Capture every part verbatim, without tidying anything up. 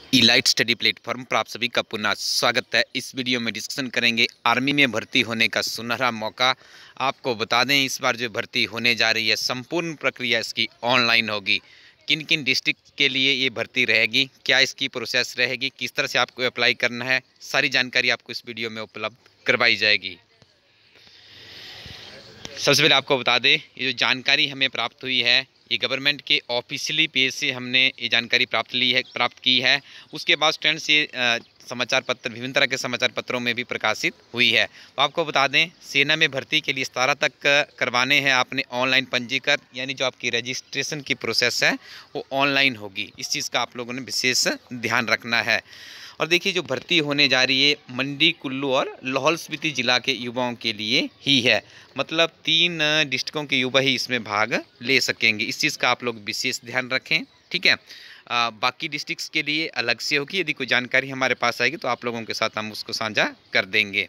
Elite study platform पर आप सभी का पुनः स्वागत है। इस वीडियो में डिस्कशन करेंगे आर्मी में भर्ती होने का सुनहरा मौका। आपको बता दें, इस बार जो भर्ती होने जा रही है संपूर्ण प्रक्रिया इसकी ऑनलाइन होगी। किन किन डिस्ट्रिक्ट के लिए ये भर्ती रहेगी, क्या इसकी प्रोसेस रहेगी, किस तरह से आपको अप्लाई करना है, सारी जानकारी आपको इस वीडियो में उपलब्ध करवाई जाएगी। सबसे पहले आपको बता दें, ये जो जानकारी हमें प्राप्त हुई है ये गवर्नमेंट के ऑफिशियली पेज से हमने ये जानकारी प्राप्त ली है प्राप्त की है। उसके बाद स्टूडेंट्स ये समाचार पत्र विभिन्न तरह के समाचार पत्रों में भी प्रकाशित हुई है। तो आपको बता दें, सेना में भर्ती के लिए सतारह तक करवाने हैं आपने ऑनलाइन पंजीकरण, यानी जो आपकी रजिस्ट्रेशन की प्रोसेस है वो ऑनलाइन होगी। इस चीज़ का आप लोगों ने विशेष ध्यान रखना है। और देखिए, जो भर्ती होने जा रही है मंडी, कुल्लू और लाहौल स्पीति जिला के युवाओं के लिए ही है। मतलब तीन डिस्ट्रिक्टों के युवा ही इसमें भाग ले सकेंगे। इस चीज़ का आप लोग विशेष ध्यान रखें, ठीक है। आ, बाकी डिस्ट्रिक्ट्स के लिए अलग से होगी। यदि कोई जानकारी हमारे पास आएगी तो आप लोगों के साथ हम उसको साझा कर देंगे।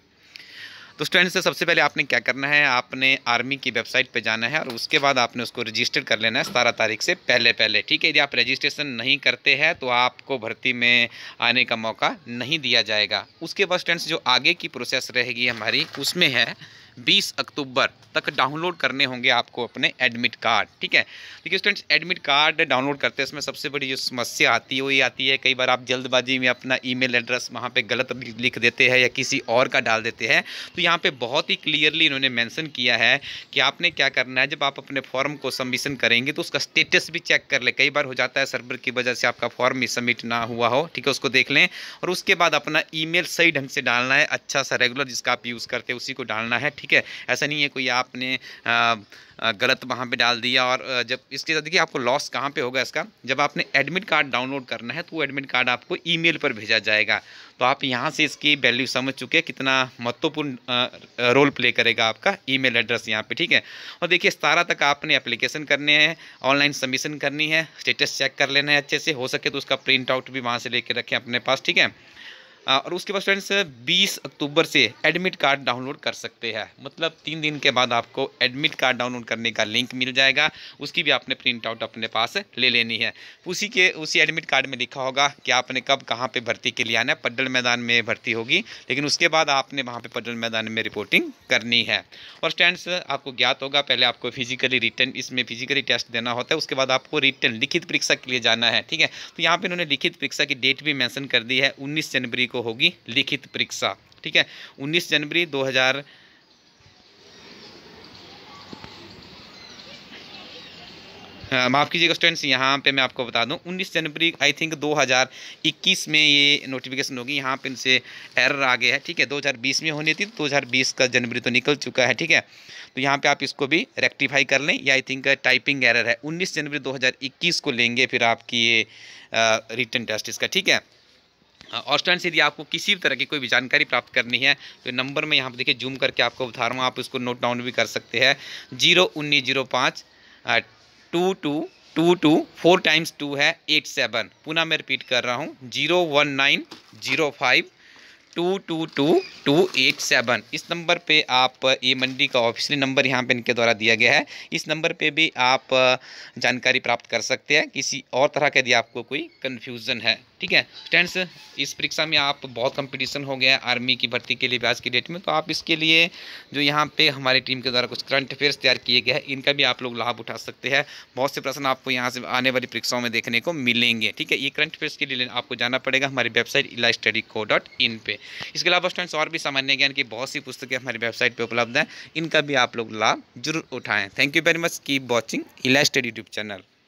तो स्टूडेंट्स, सबसे पहले आपने क्या करना है, आपने आर्मी की वेबसाइट पे जाना है और उसके बाद आपने उसको रजिस्टर कर लेना है सतारह तारीख से पहले पहले, ठीक है। यदि आप रजिस्ट्रेशन नहीं करते हैं तो आपको भर्ती में आने का मौका नहीं दिया जाएगा। उसके बाद स्टूडेंट्स, जो आगे की प्रोसेस रहेगी हमारी, उसमें है बीस अक्टूबर तक डाउनलोड करने होंगे आपको अपने एडमिट कार्ड, ठीक है। देखिए स्टूडेंट्स, एडमिट कार्ड डाउनलोड करते हैं इसमें सबसे बड़ी जो समस्या आती है वो ये आती है, कई बार आप जल्दबाजी में अपना ईमेल एड्रेस वहाँ पे गलत लिख देते हैं या किसी और का डाल देते हैं। तो यहाँ पे बहुत ही क्लियरली इन्होंने मेंशन किया है कि आपने क्या करना है, जब आप अपने फॉर्म को सबमिशन करेंगे तो उसका स्टेटस भी चेक कर ले। कई बार हो जाता है सर्वर की वजह से आपका फॉर्म सबमिट ना हुआ हो, ठीक है, उसको देख लें। और उसके बाद अपना ईमेल सही ढंग से डालना है, अच्छा सा रेगुलर जिसका आप यूज़ करते हैं उसी को डालना है, ठीक है। ऐसा नहीं है कोई आपने आ, गलत वहाँ पे डाल दिया। और जब इसके साथ देखिए आपको लॉस कहाँ पे होगा इसका, जब आपने एडमिट कार्ड डाउनलोड करना है तो वो एडमिट कार्ड आपको ईमेल पर भेजा जाएगा। तो आप यहाँ से इसकी वैल्यू समझ चुके हैं कितना महत्वपूर्ण रोल प्ले करेगा आपका ईमेल एड्रेस यहाँ पे, ठीक है। और देखिए सतारह तक आपने एप्लीकेशन करने हैं, ऑनलाइन सबमिशन करनी है, स्टेटस चेक कर लेना है अच्छे से, हो सके तो उसका प्रिंट आउट भी वहाँ से लेके रखें अपने पास, ठीक है। और उसके बाद स्टूडेंट्स बीस अक्टूबर से एडमिट कार्ड डाउनलोड कर सकते हैं। मतलब तीन दिन के बाद आपको एडमिट कार्ड डाउनलोड करने का लिंक मिल जाएगा, उसकी भी आपने प्रिंट आउट अपने पास ले लेनी है। उसी के उसी एडमिट कार्ड में लिखा होगा कि आपने कब कहाँ पे भर्ती के लिए आना है। पड्डल मैदान में भर्ती होगी, लेकिन उसके बाद आपने वहाँ पे पड्डल मैदान में रिपोर्टिंग करनी है। और स्टूडेंट्स, आपको ज्ञात होगा पहले आपको फिजिकली रिटर्न, इसमें फिजिकली टेस्ट देना होता है, उसके बाद आपको रिटर्न लिखित परीक्षा के लिए जाना है, ठीक है। तो यहाँ पे इन्होंने लिखित परीक्षा की डेट भी मेंशन कर दी है, उन्नीस जनवरी को होगी लिखित परीक्षा, ठीक है। उन्नीस जनवरी दो हज़ार माफ़ कीजिएगा स्टूडेंट्स, यहाँ पे मैं आपको बता दूं उन्नीस जनवरी आई थिंक दो हज़ार इक्कीस में ये नोटिफिकेशन होगी। यहाँ पे इनसे एरर आ गया है, ठीक है। दो हज़ार बीस में होनी थी तो दो हज़ार बीस का जनवरी तो निकल चुका है, ठीक है। तो यहाँ पे आप इसको भी रेक्टिफाई कर लें, या आई थिंक टाइपिंग एरर है। उन्नीस जनवरी दो हज़ार इक्कीस को लेंगे फिर आपकी ये रिटन टेस्ट इसका, ठीक है। और स्टूडेंट्स, यदि आपको किसी भी तरह की कोई भी जानकारी प्राप्त करनी है तो नंबर में यहाँ पर देखिए जूम करके आपको बता रहा हूँ, आप इसको नोट डाउन भी कर सकते हैं। जीरो उन्नीस जीरो पाँच two two two two four times two है एट सेवन। पुनः मैं रिपीट कर रहा हूँ, zero one nine zero five two two two two eight seven. इस नंबर पे आप, ये मंडी का ऑफिशियल नंबर यहाँ पे इनके द्वारा दिया गया है, इस नंबर पे भी आप जानकारी प्राप्त कर सकते हैं किसी और तरह का यदि आपको कोई कन्फ्यूज़न है, ठीक है। स्टूडेंट्स, इस परीक्षा में आप बहुत कंपटीशन हो गया है आर्मी की भर्ती के लिए भी आज की डेट में, तो आप इसके लिए जो यहाँ पे हमारी टीम के द्वारा कुछ करंट अफेयर्स तैयार किए गए हैं, इनका भी आप लोग लाभ उठा सकते हैं। बहुत से प्रश्न आपको यहाँ से आने वाली परीक्षाओं में देखने को मिलेंगे, ठीक है। ये करंट अफेयर्स के लिए आपको जाना पड़ेगा हमारी website elite study co dot in पे। इसके अलावा स्टूडेंट्स, और भी सामान्य ज्ञान की बहुत सी पुस्तकें हमारी वेबसाइट पर उपलब्ध हैं, इनका भी आप लोग लाभ जरूर उठाएँ। Thank you very much, keep watching elite study YouTube channel.